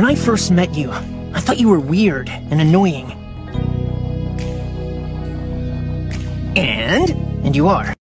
When I first met you, I thought you were weird and annoying. And you are.